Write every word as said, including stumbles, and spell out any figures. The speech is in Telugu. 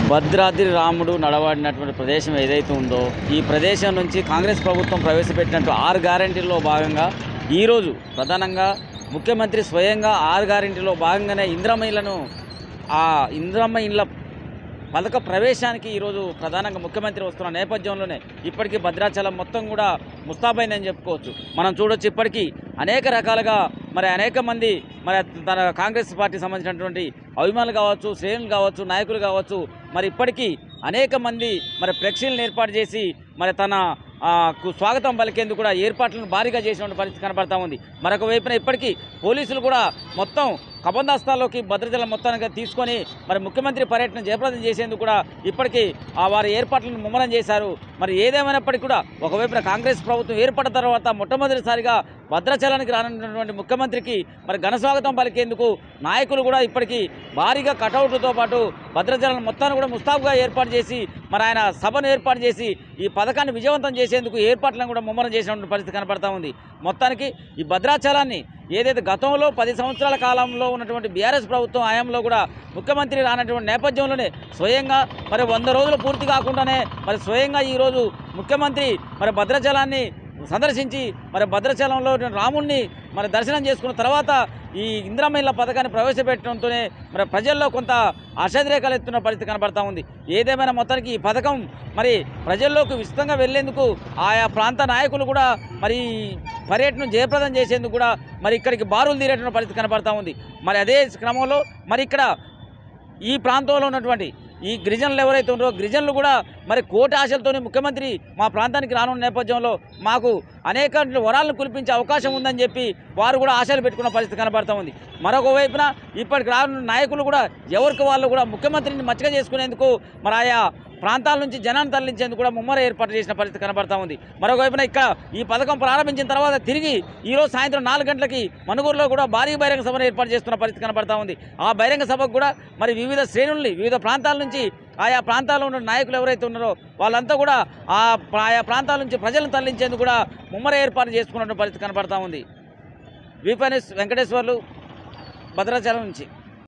భద్రాద్రి రాముడు నడవాడినటువంటి ప్రదేశం ఏదైతే ఉందో ఈ ప్రదేశం నుంచి కాంగ్రెస్ ప్రభుత్వం ప్రవేశపెట్టినట్టు ఆరు గ్యారెంటీల్లో భాగంగా ఈరోజు ప్రధానంగా ముఖ్యమంత్రి స్వయంగా ఆరు గ్యారెంటీలో భాగంగానే ఇందిరమ్మ ఇళ్లను ఆ ఇందిరమ్మ ఇళ్ల పథక ప్రవేశానికి ఈరోజు ప్రధానంగా ముఖ్యమంత్రి వస్తున్న నేపథ్యంలోనే ఇప్పటికీ భద్రాచలం మొత్తం కూడా ముస్తాబైందని చెప్పుకోవచ్చు. మనం చూడొచ్చు ఇప్పటికీ అనేక రకాలుగా మరి అనేక మంది మరి తన కాంగ్రెస్ పార్టీ సంబంధించినటువంటి అభిమానులు కావచ్చు, శ్రేణులు కావచ్చు, నాయకులు కావచ్చు, మరి ఇప్పటికీ అనేక మంది మరి ఫ్లెక్సీలను ఏర్పాటు చేసి మరి తన స్వాగతం పలికేందుకు కూడా ఏర్పాట్లను భారీగా చేసిన పరిస్థితి కనబడతా ఉంది. మరొక వైపున ఇప్పటికీ పోలీసులు కూడా మొత్తం కబందాస్తాల్లోకి భద్రాచలం మొత్తానికి తీసుకొని మరి ముఖ్యమంత్రి పర్యటన జయప్రదం చేసేందుకు కూడా ఇప్పటికీ ఆ వారి ఏర్పాట్లను ముమ్మరం చేశారు. మరి ఏదేమైనప్పటికీ కూడా ఒకవైపున కాంగ్రెస్ ప్రభుత్వం ఏర్పడిన తర్వాత మొట్టమొదటిసారిగా భద్రాచలానికి రానున్నటువంటి ముఖ్యమంత్రికి మరి ఘన స్వాగతం పలికేందుకు నాయకులు కూడా ఇప్పటికీ భారీగా కటౌట్లతో పాటు భద్రాచలం మొత్తాన్ని కూడా ముస్తాబుగా ఏర్పాటు చేసి మరి ఆయన సభను ఏర్పాటు చేసి ఈ పథకాన్ని విజయవంతం చేసేందుకు ఏర్పాట్లను కూడా ముమ్మరం చేసినటువంటి పరిస్థితి కనపడతా ఉంది. మొత్తానికి ఈ భద్రాచలాన్ని ఏదైతే గతంలో పది సంవత్సరాల కాలంలో ఉన్నటువంటి బీఆర్ఎస్ ప్రభుత్వం హయాంలో కూడా ముఖ్యమంత్రి రానటువంటి నేపథ్యంలోనే స్వయంగా మరి వంద రోజులు పూర్తి కాకుండానే మరి స్వయంగా ఈరోజు ముఖ్యమంత్రి మరి భద్రాచలాన్ని సందర్శించి మరి భద్రాచలంలో రాముణ్ణి మరి దర్శనం చేసుకున్న తర్వాత ఈ ఇందిరమ్మ ఇళ్ల పథకాన్ని ప్రవేశపెట్టడంతోనే మరి ప్రజల్లో కొంత ఆశాద్రేకాలు ఎత్తున్న పరిస్థితి కనబడతా ఉంది. ఏదేమైనా మొత్తానికి ఈ పథకం మరి ప్రజల్లోకి విస్తృతంగా వెళ్లేందుకు ఆయా ప్రాంత నాయకులు కూడా మరి పర్యటన జయప్రదం చేసేందుకు కూడా మరి ఇక్కడికి బారులు తీరేటువంటి పరిస్థితి కనబడతా ఉంది. మరి అదే క్రమంలో మరి ఇక్కడ ఈ ప్రాంతంలో ఉన్నటువంటి ఈ గిరిజనులు ఎవరైతే ఉన్నారో గిరిజనులు కూడా మరి కోటి ఆశలతోనే ముఖ్యమంత్రి మా ప్రాంతానికి రానున్న నేపథ్యంలో మాకు అనేక వరాలను కురిపించే అవకాశం ఉందని చెప్పి వారు కూడా ఆశలు పెట్టుకున్న పరిస్థితి కనబడతా ఉంది. మరొక వైపున ఇప్పటికి రానున్న నాయకులు కూడా ఎవరికి వాళ్ళు కూడా ముఖ్యమంత్రిని మచ్చిక చేసుకునేందుకు మరి ఆయా ప్రాంతాల నుంచి జనాన్ని తరలించేందుకు కూడా ముమ్మర ఏర్పాటు చేసిన పరిస్థితి కనబడతా ఉంది. మరొక వైపున ఇక్కడ ఈ పథకం ప్రారంభించిన తర్వాత తిరిగి ఈరోజు సాయంత్రం నాలుగు గంటలకి మనుగూరులో కూడా భారీ బహిరంగ సభను ఏర్పాటు చేస్తున్న పరిస్థితి కనబడతా ఉంది. ఆ బహిరంగ సభకు కూడా మరి వివిధ శ్రేణుల్ని వివిధ ప్రాంతాల నుంచి ఆయా ప్రాంతాల్లో ఉన్న నాయకులు ఎవరైతే ఉన్నారో వాళ్ళంతా కూడా ఆ ఆయా ప్రాంతాల నుంచి ప్రజలను తరలించేందుకు కూడా ముమ్మర ఏర్పాటు చేసుకున్న పరిస్థితి కనబడతా ఉంది. వీపీ న్యూస్ వెంకటేశ్వర్లు, భద్రాచలం నుంచి.